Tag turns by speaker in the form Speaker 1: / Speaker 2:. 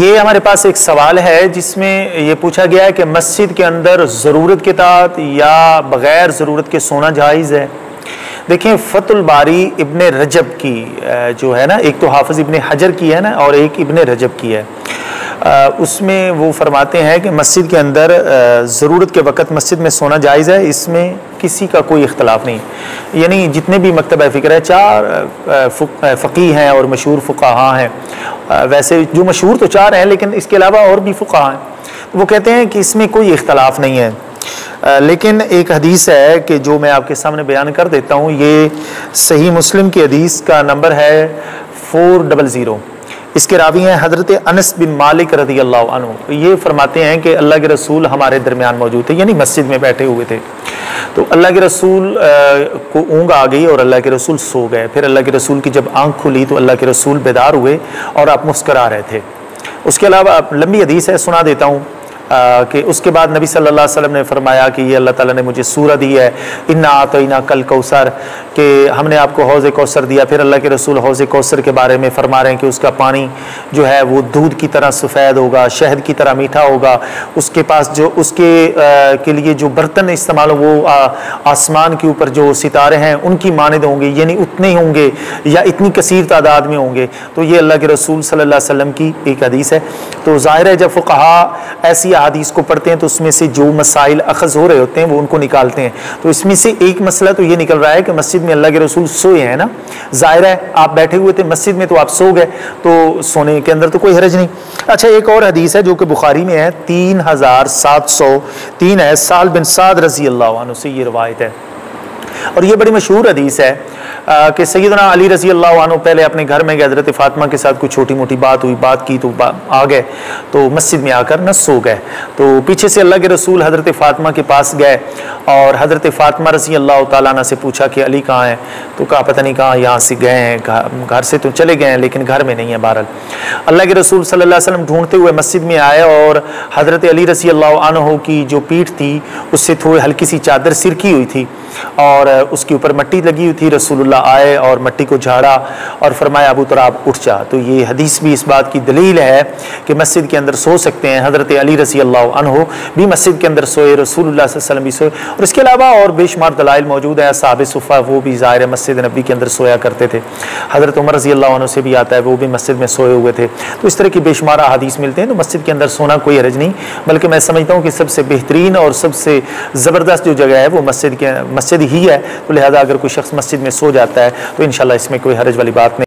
Speaker 1: ये हमारे पास एक सवाल है जिसमें ये पूछा गया है कि मस्जिद के अंदर ज़रूरत के तहत या बग़ैर ज़रूरत के सोना जायज़ है। देखें, फ़तुल बारी इब्ने रजब की जो है ना, एक तो हाफ़िज़ इब्ने हजर की है ना और एक इब्ने रजब की है, उसमें वो फरमाते हैं कि मस्जिद के अंदर ज़रूरत के वक़्त मस्जिद में सोना जायज़ है, इसमें किसी का कोई इख्तलाफ नहीं। यानी जितने भी मकतब फ़िक्र है, 4 फ़क़ीह हैं और मशहूर फ़ुक़हा हैं, वैसे जो मशहूर तो 4 हैं लेकिन इसके अलावा और भी फ़ुक़हा हैं, वो कहते हैं कि इसमें कोई इख्तलाफ नहीं है। लेकिन एक हदीस है कि जो मैं आपके सामने बयान कर देता हूँ, ये सही मुस्लिम की हदीस का नंबर है 400। इसके रावी हैं हज़रत अनस बिन मालिक रज़ी अल्लाह अन्हु। ये फरमाते हैं कि अल्लाह के रसूल हमारे दरमियान मौजूद थे, यानी मस्जिद में बैठे हुए थे। तो अल्लाह के रसूल को ऊँग आ गई और अल्लाह के रसूल सो गए। फिर अल्लाह के रसूल की जब आँख खुली तो अल्लाह के रसूल बेदार हुए और आप मुस्करा रहे थे। उसके अलावा लंबी हदीस है, सुना देता हूँ कि उसके बाद नबी सल्लल्लाहु अलैहि वसल्लम ने फरमाया कि ये अल्लाह ताला ने मुझे सूरत दी है, इन्ना आतैना कल कौसर, कि हमने आपको हौज़ कौसर दिया। फिर अल्लाह के रसूल हौज़ कौसर के बारे में फरमा रहे हैं कि उसका पानी जो है वो दूध की तरह सफ़ेद होगा, शहद की तरह मीठा होगा। उसके पास जो उसके के लिए जो बर्तन इस्तेमाल हो वो आसमान के ऊपर जो सितारे हैं उनकी मानद होंगे, यानी उतने ही होंगे या इतनी कसीर तादाद में होंगे। तो ये अल्लाह के रसूल सल्लल्लाहु अलैहि वसल्लम की एक हदीस है। तो ज़ाहिर है जब फ़ुक़हा ऐसी हदीस को पढ़ते हैं तो उसमें से जो मसाइल अखज़ हो रहे होते हैं वो उनको निकालते हैं। तो इसमें से एक मसला तो ये निकल रहा है कि मस्जिद में अल्लाह के रसूल सोए हैं ना, जाहिर है आप बैठे हुए थे मस्जिद में तो आप सो गए, तो सोने के अंदर तो कोई हरज नहीं। अच्छा, एक और हदीस है जो कि बुखारी में है, 3703 है, साल बिन साद रज़ी अल्लाह अन्हु से ये रवायत है और ये बड़ी मशहूर हदीस है कि सैयदना अली रज़ी अल्लाह अन्हु पहले अपने घर में गए, हज़रत फ़ातिमा के साथ कोई छोटी मोटी बात हुई, बात की तो आ गए, तो मस्जिद में आकर न सो गए। तो पीछे से अल्लाह के रसूल हज़रत फ़ातिमा के पास गए और हज़रत फ़ातिमा रज़ी अल्लाह तआला अन्हा से पूछा कि अली कहाँ हैं? तो कहा पता नहीं कहाँ, यहाँ से गए हैं, घर से तो चले गए हैं लेकिन घर में नहीं है। बहरहाल अल्लाह के रसूल सल्लल्लाहु अलैहि वसल्लम ढूंढते हुए मस्जिद में आए और हज़रत अली रज़ी अल्लाह अन्हु की जो पीठ थी उससे थोड़ी हल्की सी चादर सिरकी हुई थी और उसके ऊपर मिट्टी लगी हुई थी। रसूलुल्लाह आए और मिट्टी को झाड़ा और फरमाया अबू तुराब उठ जा। तो ये हदीस भी इस बात की दलील है कि मस्जिद के अंदर सो सकते हैं। हज़रत अली रज़ी अल्लाह अन्हु भी मस्जिद के अंदर सोए, रसूलुल्लाह सल्लल्लाहु अलैहि वसल्लम भी सोए और इसके अलावा और बेशुमार दलाइल मौजूद है। असहाबे सुफ़ा वो भी ज़ाहिर है मस्जिद नबी के अंदर सोया करते थे। हज़रत उमर रज़ी अल्लाह अन्हु से भी आता है, वो भी मस्जिद में सोए हुए थे। तो इस तरह की बेशुमार हदीस मिलते हैं। तो मस्जिद के अंदर सोना कोई हरज नहीं, बल्कि मैं समझता हूँ कि सबसे बेहतरीन और सबसे ज़बरदस्त जो जगह है वो मस्जिद ही है। तो लिहाजा अगर कोई शख्स मस्जिद में सो जाता है तो इंशाअल्लाह इसमें कोई हरज वाली बात नहीं।